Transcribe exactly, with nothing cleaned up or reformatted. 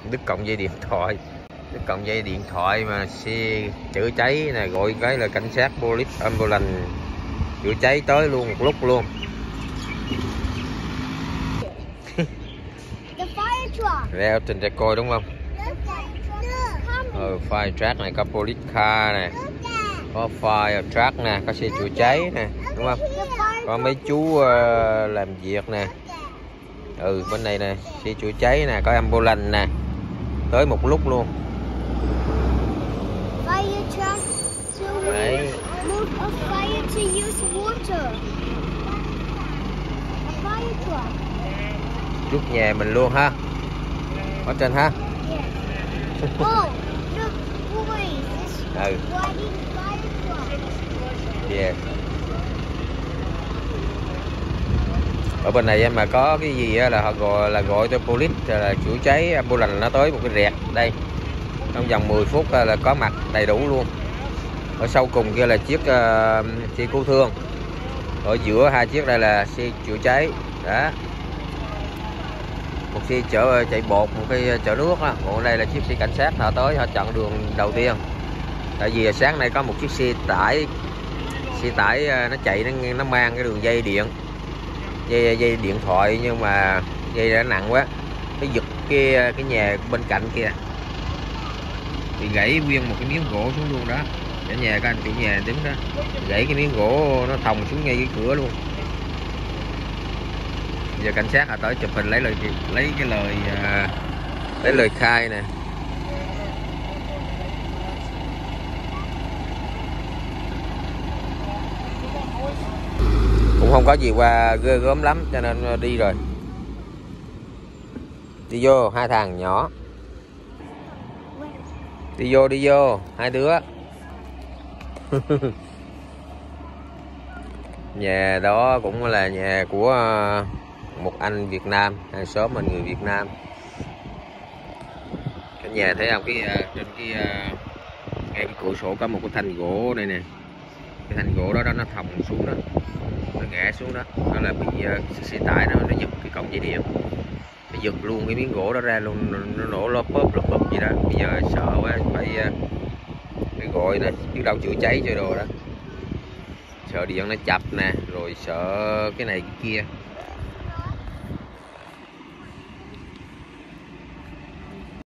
đứt cọng dây điện thoại, đứt cọng dây điện thoại mà xe chữa cháy nè, gọi cái là cảnh sát police ambulance chữa cháy tới luôn một lúc luôn. Leo trên xe coi đúng không? Ờ, fire truck này có police car nè, có fire truck nè, có xe chữa cháy nè, đúng không? Có mấy chú uh, làm việc nè. Ừ, bên này nè, xe chữa cháy nè, có ambulance nè, tới một lúc luôn. Đấy. Trước nhà mình luôn ha, ở trên ha. Ừ. Yeah. Ở bên này mà có cái gì là họ gọi là gọi cho police là chữa cháy ambulance nó tới một cái rẹt đây, trong vòng mười phút là có mặt đầy đủ luôn. Ở sau cùng kia là chiếc uh, xe cứu thương, ở giữa hai chiếc đây là xe chữa cháy đó, một xe chở chạy bột, một cái chở nước đó. Còn đây là chiếc xe cảnh sát họ tới họ chặn đường đầu tiên. Tại vì sáng nay có một chiếc xe tải xe tải nó chạy nó, nó mang cái đường dây điện dây dây điện thoại, nhưng mà dây đã nặng quá, cái giật kia cái nhà bên cạnh kia thì gãy nguyên một cái miếng gỗ xuống luôn đó. Cả nhà các anh chủ nhà đứng đó, gãy cái miếng gỗ nó thòng xuống ngay cái cửa luôn. Giờ cảnh sát họ tới chụp hình lấy lời lấy cái lời lấy lời khai nè. Cũng không có gì qua ghê gớm lắm cho nên đi rồi. Đi vô hai thằng nhỏ, đi vô đi vô hai đứa. Nhà đó cũng là nhà của một anh Việt Nam, hàng xóm mình người Việt Nam. Cái nhà thấy không, cái trên cái ngay cái cửa sổ có một cái thanh gỗ đây nè, cái thanh gỗ đó đó nó thòng xuống đó, nó ngã xuống đó, nó là bị uh, xe tải nó nó giật cái cọng dây điện, nó giật luôn cái miếng gỗ đó ra luôn, nó nổ lốp bóp lốp bóp gì đó. Bây giờ sợ quá phải uh, phải gọi nè, biết đâu chữa cháy cho đồ đó, sợ điện nó chập nè, rồi sợ cái này cái kia.